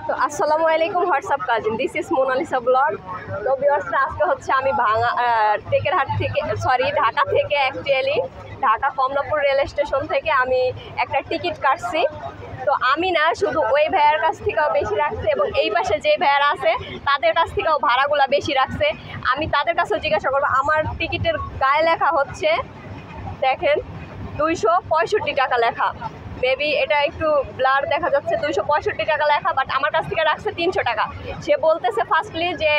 তো আসসালামু আলাইকুম what's up cousin, this is Monalisa blog. তো ভিউয়ার্সরা, আজকে হচ্ছে আমি টেকেরহাট থেকে ঢাকা থেকে actually Dhaka Kamalapur rail station থেকে আমি একটা টিকিট কাটছি। তো আমি না শুধু ওই ভাইয়ার কাছ থেকেও বেশি রাখছে এবং এই পাশে যে ভাইয়ারা আছে তাদের কাছ থেকেও ভাড়াগুলো বেশি রাখছে। আমি তাদের কাছেও জিজ্ঞাসা করবো। আমার টিকিটের গায়ে লেখা হচ্ছে, দেখেন, 265 টাকা লেখা। মেবি এটা একটু ব্লার দেখা যাচ্ছে, 265 টাকা লেখা, বাট আমার কাছ থেকে রাখছে 300 টাকা। সে বলতেছে ফার্স্টলি যে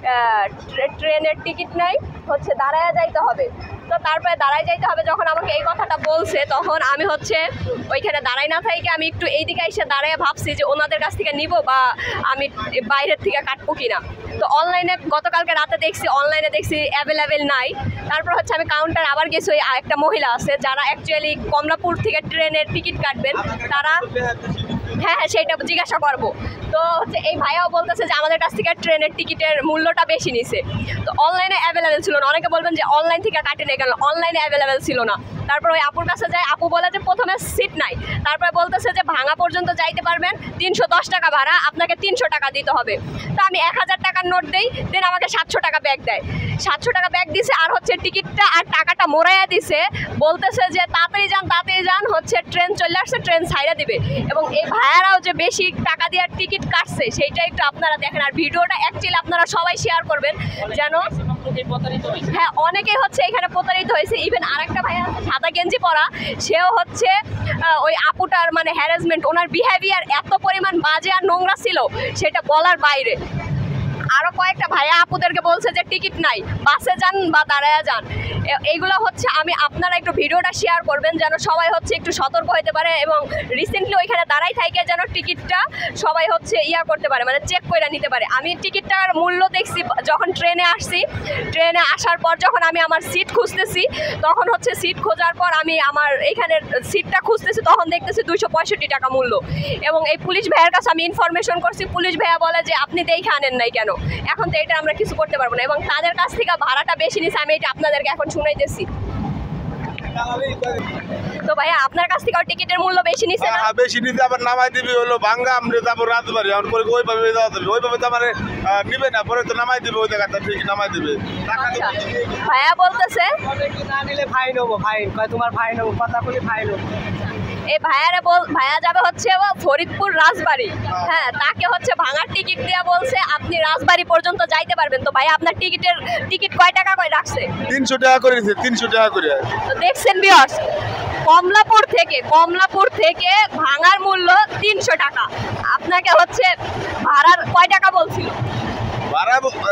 ট্রেনের টিকিট নাই, হচ্ছে দাঁড়ায় যাইতে হবে। তো তারপরে দাঁড়ায় যাইতে হবে যখন আমাকে এই কথাটা বলছে, তখন আমি হচ্ছে ওইখানে দাঁড়াই না থাকি, আমি একটু এইদিকে এসে দাঁড়ায় ভাবছি যে ওনাদের কাছ থেকে নিব বা আমি বাইরের থেকে কাটবো কিনা। তো অনলাইনে গতকালকে রাতে দেখছি, অনলাইনে দেখছি অ্যাভেলেবেল নাই। তারপর হচ্ছে আমি কাউন্টার আবার গেছি, ওই একটা মহিলা আছে যারা অ্যাকচুয়ালি কমলাপুর থেকে ট্রেনের টিকিট কাটবেন, তারা হ্যাঁ সেইটা জিজ্ঞাসা করবো। তো হচ্ছে এই ভাইয়াও বলতেছে যে আমাদের কাছ থেকে ট্রেনের টিকিটের মূল্যটা বেশি নিছে। তো অনলাইনে অ্যাভেলেবেল ছিল না। অনেকে বলবেন যে অনলাইন থেকে কাটেনি কেন, অনলাইনে অ্যাভেলেবেল ছিল না। তারপর ওই আপুর কাছে যায়, আপু বলে যে প্রথমে সিট নাই, তারপরে বলতেছে যে ভাঙা পর্যন্ত যাইতে পারবেন, 310 টাকা ভাড়া, আপনাকে 300 টাকা দিতে হবে। তো আমি 1000 টাকার নোট দেই, দেন আমাকে 700 টাকা ব্যাগ দেয়। 700 টাকা ব্যাগ দিছে, আর হচ্ছে টিকিটটা আর টাকাটা মোড়াইয়া দিছে, বলতেছে যে তাড়াতাড়ি যান, হচ্ছে ট্রেন চলে আসছে, ট্রেন ছাইড়া দিবে। এবং এই ভাইয়ারাও যে বেশি টাকা দিয়ে টিকিট কাটছে সেইটা একটু আপনারা দেখেন, আর ভিডিওটা অ্যাকচুয়ালি আপনারা সবাই শেয়ার করবেন যেন। হ্যাঁ, অনেকেই হচ্ছে এখানে প্রতারিত হয়েছে। ইভেন আরেকটা ভাইয়া সাদা গেঞ্জি পরা, সেও হচ্ছে ওই আপুটার মানে হ্যারাসমেন্ট, ওনার বিহেভিয়ার এত পরিমাণ বাজে আর নোংরা ছিল সেটা বলার বাইরে। আরও কয়েকটা ভাইয়া আপুদেরকে বলছে যে টিকিট নাই, বাসে যান বা দাঁড়ায় যান। এইগুলো হচ্ছে আপনারা একটু ভিডিওটা শেয়ার করবেন যেন সবাই হচ্ছে একটু সতর্ক হতে পারে, এবং রিসেন্টলি ওইখানে দাঁড়াই থাকে যেন টিকিটটা সবাই হচ্ছে করতে পারে, মানে চেক করে নিতে পারে। আমি টিকিটটার মূল্য দেখছি যখন ট্রেনে আসছি, ট্রেনে আসার পর যখন আমি আমার সিট খুঁজতেছি, তখন হচ্ছে সিট খোঁজার পর আমি আমার এইখানের সিটটা খুঁজতেছি, তখন দেখতেছি 265 টাকা মূল্য। এবং এই পুলিশ ভাইয়ের কাছে আমি ইনফরমেশন করছি, পুলিশ ভাইয়া বলে যে আপনি দেখে আনেন নাই কেন। এখন তো এটা আমরা কিছু করতে পারবো না, এবং তাদের কাছ থেকে ভাড়াটা বেশি নিছে, আমি এটা আপনাদেরকে এখন শুনাইতেছি। তো ভাইয়া, আপনার কাছ থেকে টিকিটের মূল্য বেশি নিছে না? বেশি নিতে আবার নামাই দিবি হলো ভাঙ্গা, আমরা যাবো রাজবাড়ি, এখন করে ওইভাবে যাওয়া যাবে, ওইভাবে তো আমার নিবে না, পরে তো নামাই দিবে, ওই জায়গাটা ঠিক নামাই দিবে। আচ্ছা, ভাইয়া বলতেছে না নিলে ফাইন হবো, ফাইন কয় তোমার ফাইন হবো, কথা বলি ফাইন হবো। এই ভাইয়া যাবে হচ্ছে ফরিদপুর রাজবাড়ি। হ্যাঁ, তাকে হচ্ছে ভাঙার টিকিট দেওয়া বলছে, আপনি রাজবাড়ি পর্যন্ত যাইতে পারবেন। তো ভাইয়া, আপনার টিকিট কয় টাকা করে রাখছে? 300 টাকা করে দিচ্ছে, 300 টাকা করে। তো দেখছেন ভিউয়ার্স, কমলাপুর থেকে ভাঙার মূল্য 300 টাকা। আপনাকে হচ্ছে ভাড়ার কয় টাকা বলছিল? ভাড়া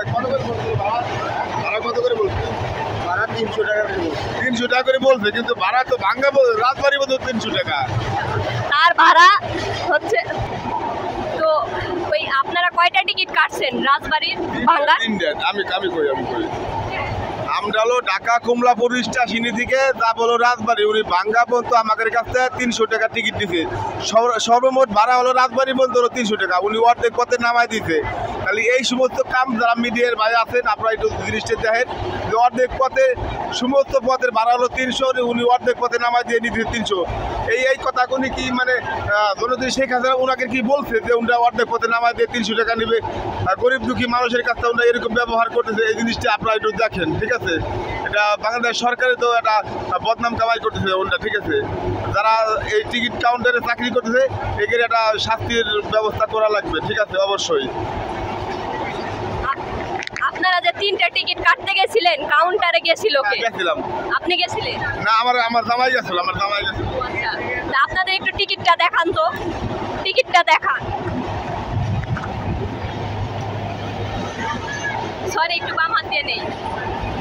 কত করে বলছে? ভাড়া 300 টাকা করে বলছে, 300 টাকা করে বলছে, কিন্তু ভাড়া তো ভাঙ্গা রাজবাড়ি বলতে 300 টাকা। তার ভাড়া হচ্ছে। তো ওই আপনারা কয়টা টিকিট কাটছেন রাজবাড়ির ভাঙ্গা? আমি কই আমরা হলো ঢাকা কমলাপুর স্টেশন থেকে তা বলো রাজবাড়ি, উনি ভাঙ্গা পর্যন্ত আমাদের কাছ থেকে 300 টাকা টিকিট দিছে। সর্বমোট ভাড়া হলো রাজবাড়ি পর্যন্ত 300 টাকা, উনি অর্ধেক পথে নামাই দিছে। তাহলে এই সমস্ত কাম যারা মিডিয়ার ভাই আছেন, আপনারা একটু দৃষ্টি দেখেন যে অর্ধেক পথে সমস্ত পথের ভাড়া হলো 300, উনি অর্ধেক পথে নামাই দিয়ে নিতে 300। এই কথাগুলি কি মানে জনতা শেখ হাসিনা ওনাকে কি বলছে যে উনরা অর্ধেক পথে নামাই দিয়ে 300 টাকা নেবে? গরিব দুঃখী মানুষের কাছে উনরা এরকম ব্যবহার করতেছে, এই জিনিসটা আপনারা একটু দেখেন, ঠিক আছে? এটা বাংলাদেশ সরকারে তো একটা বদনাম কামাই করতেছে ওনরা, ঠিক আছে? যারা এই টিকিট কাউন্টারে চাকরি করতেছে এদের একটা শাস্তির ব্যবস্থা করা লাগবে, ঠিক আছে? অবশ্যই। আপনারা যে 3টা টিকিট কাটতে গেছিলেন, কাউন্টারে গেছিল কে? গেছিলাম। আপনি গেছিলেন? না, আমার জামাই গেছিল, আচ্ছা, তা আপনাদের একটু টিকিটটা দেখান তো, টিকিটটা দেখান। সরি, একটু বাম হাত দিয়ে নেই।